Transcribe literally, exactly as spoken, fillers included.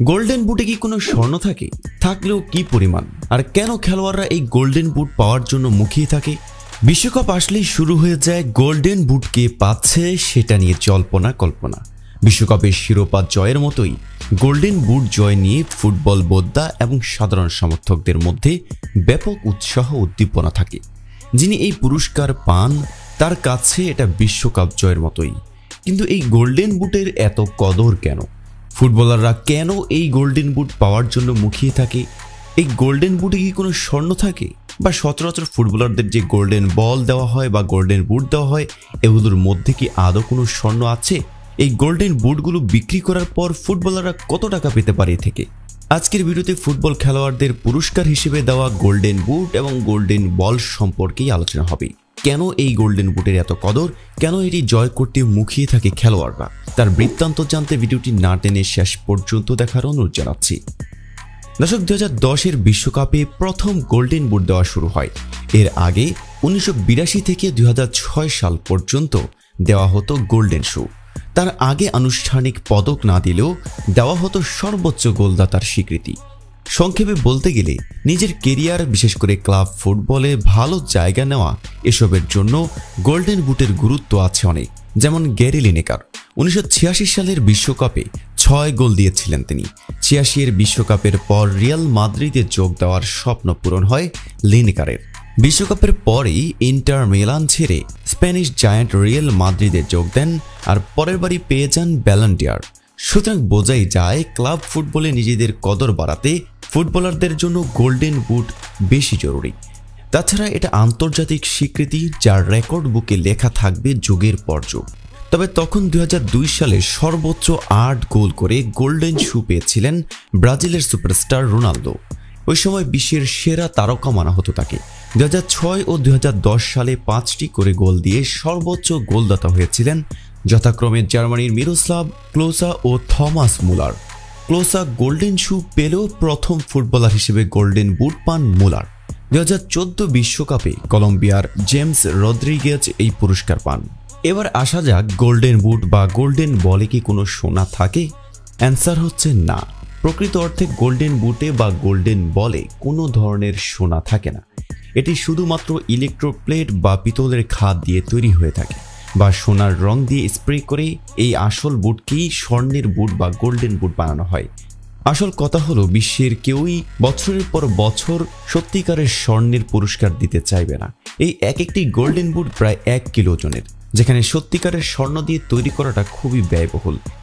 Golden বুটে কি কোনো স্বর্ণ থাকে? থাকলেও কি পরিমাণ? আর কেন খেলোয়াড়রা এই গোল্ডেন বুট পাওয়ার জন্য মুখিয়ে থাকে? বিশ্বকাপ আসলেই শুরু হয়ে যায় গোল্ডেন বুট কে পাচ্ছে সেটা নিয়ে জল্পনা কল্পনা। বিশ্বকাপের শিরোপা জয়ের মতোই গোল্ডেন বুট জয় নিয়ে ফুটবল বোদ্ধা এবং সাধারণ সমর্থকদের মধ্যে ব্যাপক উৎসাহ উদ্দীপনা থাকে। যিনি এই পুরস্কার পান তার কাছে এটা বিশ্বকাপ জয়ের মতোই। কিন্তু এই গোল্ডেন বুটের এত কদর কেন? ফুটবলাররা কেন এই গোল্ডেন বুট পাওয়ার জন্য মুখিয়ে থাকে? এই গোল্ডেন বুটে কি কোনো স্বর্ণ থাকে? বা সচরাচর ফুটবলারদের যে গোল্ডেন বল দেওয়া হয় বা গোল্ডেন বুট দেওয়া হয়, এগুলোর মধ্যে কি আদৌ কোনো স্বর্ণ আছে? এই গোল্ডেন বুটগুলো বিক্রি করার পর ফুটবলাররা কত টাকা পেতে পারে থেকে? আজকের ভিডিওতে ফুটবল খেলোয়াড়দের পুরস্কার হিসেবে দেওয়া গোল্ডেন বুট এবং গোল্ডেন বল সম্পর্কেই আলোচনা হবে। কেন এই গোল্ডেন বুটের এত কদর? কেন এটি জয় করতে মুখিয়ে থাকে খেলোয়াড়রা? তার বৃত্তান্ত জানতে ভিডিওটি না টেনে শেষ পর্যন্ত দেখার অনুরোধ জানাচ্ছি। দর্শক, দুই হাজার দশের বিশ্বকাপে প্রথম গোল্ডেন বুট দেওয়া শুরু হয়। এর আগে উনিশশো বিরাশি থেকে দুই হাজার ছয় সাল পর্যন্ত দেওয়া হতো গোল্ডেন শু। তার আগে আনুষ্ঠানিক পদক না দিলেও দেওয়া হতো সর্বোচ্চ গোলদাতার স্বীকৃতি। সংক্ষেপে বলতে গেলে নিজের কেরিয়ার, বিশেষ করে ক্লাব ফুটবলে ভালো জায়গা নেওয়া, এসবের জন্য গোল্ডেন বুটের গুরুত্ব আছে অনেক। যেমন গ্যারি লিনেকার উনিশশো ছিয়াশি সালের বিশ্বকাপে ছয় গোল দিয়েছিলেন তিনি। ছিয়াশি এর বিশ্বকাপের পর রিয়াল মাদ্রিদে যোগ দেওয়ার স্বপ্ন পূরণ হয় লিনেকারের। বিশ্বকাপের পরেই ইন্টার মিলান ছেড়ে স্প্যানিশ জায়ান্ট রিয়াল মাদ্রিদে যোগ দেন আর পরের বারই পেয়ে যান ব্যালন ডি'অর। সুতরাং বোঝাই যায় ক্লাব ফুটবলে নিজেদের কদর বাড়াতে ফুটবলারদের জন্য গোল্ডেন বুট বেশি জরুরি। তাছাড়া এটা আন্তর্জাতিক স্বীকৃতি, যার রেকর্ড বুকে লেখা থাকবে যুগের পর যুগ। তবে তখন দুই হাজার দুই সালে সর্বোচ্চ আট গোল করে গোল্ডেন শু পেয়েছিলেন ব্রাজিলের সুপারস্টার রোনালদো। ওই সময় বিশ্বের সেরা তারকা মানা হতো তাকে। দুই হাজার ছয় ও দুই হাজার দশ সালে পাঁচটি করে গোল দিয়ে সর্বোচ্চ গোলদাতা হয়েছিলেন যথাক্রমে জার্মানির মিরোস্লাভ ক্লোসা ও Thomas Muller. Klose golden shoe পেলেও প্রথম ফুটবলার হিসেবে গোল্ডেন বুট পান মুলার। দুই হাজার চোদ্দ বিশ্বকাপে কলম্বিয়ার জেমস রদ্রিগেজ এই পুরস্কার পান। এবার আসা যাক, গোল্ডেন বুট বা গোল্ডেন বলে কি কোনো সোনা থাকে? অ্যান্সার হচ্ছে না। প্রকৃত অর্থে গোল্ডেন বুটে বা গোল্ডেন বলে কোনো ধরনের সোনা থাকে না। এটি শুধুমাত্র ইলেকট্রোপ্লেট বা পিতলের খাদ দিয়ে তৈরি হয়ে থাকে, বা সোনার রং দিয়ে স্প্রে করে এই আসল বুটকেই স্বর্ণের বুট বা গোল্ডেন বুট বানানো হয়। আসল কথা হলো, বিশ্বের কেউই বছরের পর বছর সত্যিকারের স্বর্ণের পুরস্কার দিতে চাইবে না। এই এক একটি গোল্ডেন বুট প্রায় এক কিলো ওজনের, যেখানে সত্যিকারের স্বর্ণ দিয়ে তৈরি করাটা খুবই ব্যয়বহুল।